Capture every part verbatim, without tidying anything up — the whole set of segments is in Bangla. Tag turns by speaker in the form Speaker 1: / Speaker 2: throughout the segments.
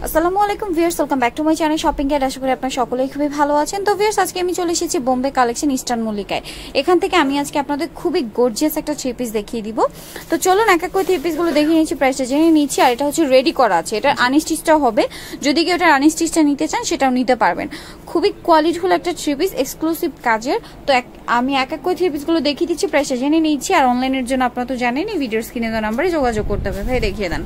Speaker 1: আসসালামু আলাইকুম viewers, welcome back to my channel shopping guide. আশা করি আপনারা সকলেই খুবই ভালো আছেন। তো ভিউয়ার্স, আজকে আমি চলে এসেছি বোম্বে কালেকশন ইস্টার্ন মল্লিকায়। এখান থেকে আমি আজকে আপনাদের খুবই গর্জিয়াস একটা থ্রি পিস দেখিয়ে দিব। তো চলুন এক এক করে থ্রি পিসগুলো দেখিয়ে নিচ্ছি, প্রাইসটা জেনে নিচ্ছি। আর এটা হচ্ছে রেডি করা আছে, এটা আনস্টিচটাও হবে। যদি কেউ এটা আনস্টিচটা নিতে চান সেটাও নিতে পারবেন। খুবই কোয়ালিটিফুল একটা থ্রি পিস, এক্সক্লুসিভ কাজের। তো আমি এক এক করে থ্রি পিসগুলো দেখিয়ে দিচ্ছি, প্রাইসটা জেনে নিচ্ছি। আর অনলাইনের জন্য আপনারা তো জানেনই, ভিডিওর স্ক্রিনে দেওয়া নাম্বারে যোগাযোগ করতে হবে। ভাই দেখিয়ে দেন।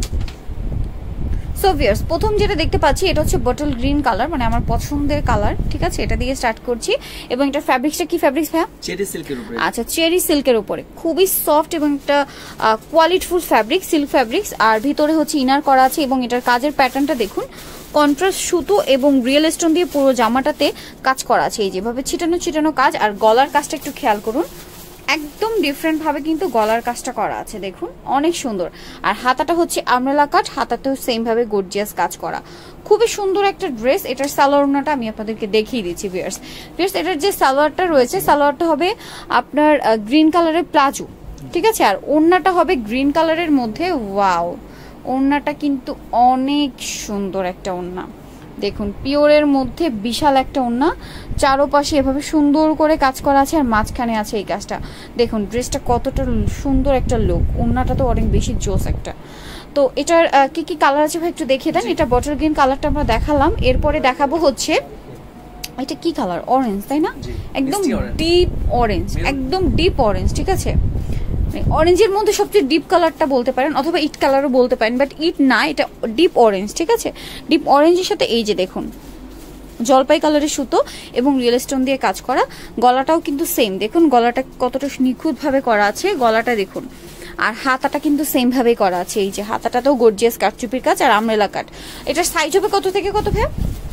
Speaker 1: সো ভিউয়ার্স, প্রথম যেটা দেখতে পাচ্ছি এটা হচ্ছে বটল গ্রিন কালার, মানে আমার পছন্দের কালার। ঠিক আছে, এটা দিয়ে স্টার্ট করছি। এবং এটা ফ্যাব্রিক্সটা কি ফ্যাব্রিক্স ভাইয়া?
Speaker 2: চেরি সিল্কের উপরে।
Speaker 1: আচ্ছা, চেরি সিল্কের উপরে খুবই সফট এবং একটা কোয়ালিটিফুল ফ্যাব্রিক, সিল্ক ফ্যাব্রিক্স। আর ভিতরে হচ্ছে ইনার করা আছে এবং এটার কাজের প্যাটার্নটা দেখুন, কন্ট্রাস্ট সুতো এবং রিয়েল স্টোন দিয়ে পুরো জামাটাতে কাজ করা আছে। এই যেভাবে ছিটানো ছিটানো কাজ। আর গলার কাজটা একটু খেয়াল করুন, একদম ডিফারেন্ট ভাবে কিন্তু গলার কাজটা করা আছে, দেখুন অনেক সুন্দর। আর হাতাটা হচ্ছে আমরেলা কাট, হাতাতেও সেম ভাবে গর্জিয়াস কাজ করা। খুবই সুন্দর একটা ড্রেস। এটার সালোয়ার ওড়নাটা আমি আপনাদেরকে দেখিয়ে দিচ্ছি ভিউয়ার্স। ভিউয়ার্স, এটার যে সালোয়ারটা রয়েছে, সালোয়ারটা হবে আপনার গ্রিন কালারের প্লাজো। ঠিক আছে, আর ওড়নাটা হবে গ্রিন কালারের মধ্যে। ওয়াও, ওড়নাটা কিন্তু অনেক সুন্দর একটা ওড়না। দেখুন, পিওরের মধ্যে বিশাল একটা ওড়না, চারোপাশে এভাবে সুন্দর করে কাজ করা আছে। আর মাঝখানে আছে এই কাজটা। দেখুন ড্রেসটা কতটা সুন্দর একটা লুক। ওড়নাটা তো অনেক বেশি জোস একটা। তো এটার কি কি কালার আছে ভাই একটু দেখিয়ে দেন। এটা বটল গ্রিন কালারটা আমরা দেখালাম। এরপরে দেখাবো হচ্ছে এটা কি কালার, অরেঞ্জ, তাই না? একদম ডিপ অরেঞ্জ, একদম ডিপ অরেঞ্জ। ঠিক আছে, অরেঞ্জের মধ্যে সবচেয়ে ডিপ কালারটা বলতে পারেন, অথবা ইট কালারও বলতে পারেন, বাট ইট না, এটা ডিপ অরেঞ্জ। ঠিক আছে, ডিপ অরেঞ্জের সাথে এই যে দেখুন জলপাই কালারের সুতো এবং রিয়েল স্টোন দিয়ে কাজ করা। গলাটাও কিন্তু সেম, দেখুন গলাটা কতটা নিখুঁত ভাবে করা আছে, গলাটা দেখুন। আর হাতাটা কিন্তু সেম ভাবেই করা আছে। এই যে হাতাটাতেও গর্জিয়াস কাটচুপির কাজ আর আমরেলা কাট। এটার সাইজ হবে কত থেকে কত ভাই?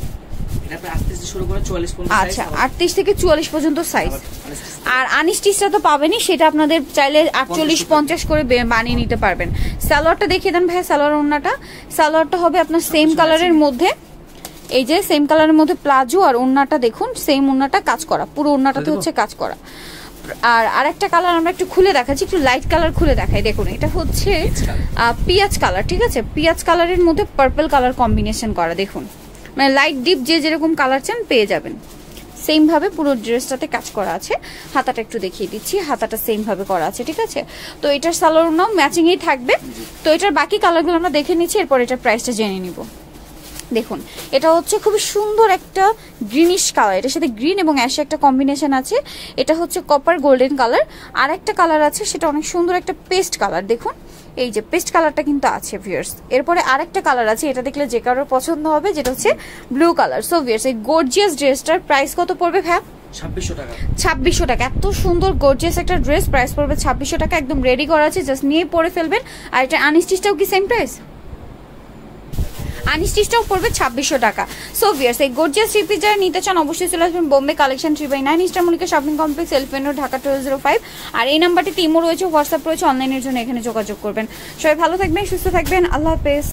Speaker 1: আচ্ছা, আটত্রিশ থেকে চুয়াল্লিশ পর্যন্ত সাইজ। আর আনস্টিচটা তো পাবেনই, সেটা আপনাদের চাইলে আটচল্লিশ পঞ্চাশ করে বানিয়ে নিতে পারবেন। সালোয়ারটা দেখিয়ে দেন ভাই। সালোয়ার ওড়নাটা, সালোয়ারটা হবে আপনার সেম কালারের মধ্যে। এই যে সেম কালারের মধ্যে প্লাজো। আর ওড়নাটা দেখুন সেম ওড়নাটা কাজ করা, পুরো ওড়নাটাতে হচ্ছে কাজ করা। আর আরেকটা কালার আমরা একটু খুলে দেখাচ্ছি, একটু লাইট কালার খুলে দেখাই। দেখুন এটা হচ্ছে পিঁয়াজ কালার। ঠিক আছে, পিঁয়াজ কালারের মধ্যে পার্পল কালার কম্বিনেশন করা। দেখুন মানে লাইট ডিপ যে যেরকম কালার চান পেয়ে যাবেন। সেম ভাবে পুরো ড্রেসটাতে কাজ করা আছে। হাতাটা একটু দেখিয়ে দিচ্ছি, হাতাটা সেম ভাবে করা আছে। ঠিক আছে, তো এটার সালোয়ারও ম্যাচিং এই থাকবে। তো এটার বাকি কালারগুলো আমরা দেখে নিচ্ছি, এরপর এটার প্রাইসটা জেনে নিব। দেখুন এটা হচ্ছে খুবই সুন্দর একটা গ্রিনিশ কালার, এটার সাথে গ্রিন এবং অ্যাশে একটা কম্বিনেশন আছে। এটা হচ্ছে কপার গোল্ডেন কালার। আর একটা কালার আছে, সেটা অনেক সুন্দর একটা পেস্ট কালার। দেখুন এই যে পেস্ট কালারটা কিন্তু আছে ভিউয়ার্স। এরপরে আরেকটা কালার আছে, এটা দেখলে যে কারোর পছন্দ হবে, যেটা হচ্ছে ব্লু কালার। সো ভিউয়ার্স, এই গর্জিয়াস ড্রেসটার প্রাইস কত পড়বে ভাই?
Speaker 2: ছাব্বিশশো টাকা।
Speaker 1: ছাব্বিশশো টাকা। এত সুন্দর গর্জিয়াস একটা ড্রেস, প্রাইস পড়বে ছাব্বিশশো টাকা। একদম রেডি করা আছে, জাস্ট নিয়ে পরে ফেলবেন। আর এটা আনস্টিচটাও কি সেম প্রাইস? আনস্টিচটাও পড়বে ছাব্বিশশো টাকা। সো ভিউয়ার্স, এই গর্জিয়াস থ্রি পিস যারা নিতে চান অবশ্যই চলে আসবেন Bombay collection three by nine eastern Mallika shopping complex, elephant road, Dhaka twelve zero five. আর এই নাম্বারটি ইমো রয়েছে, হোয়াটসঅ্যাপ রয়েছে, অনলাইনের জন্য এখানে যোগাযোগ করবেন। সবাই ভালো থাকবেন, সুস্থ থাকবেন, আল্লাহ হাফেজ।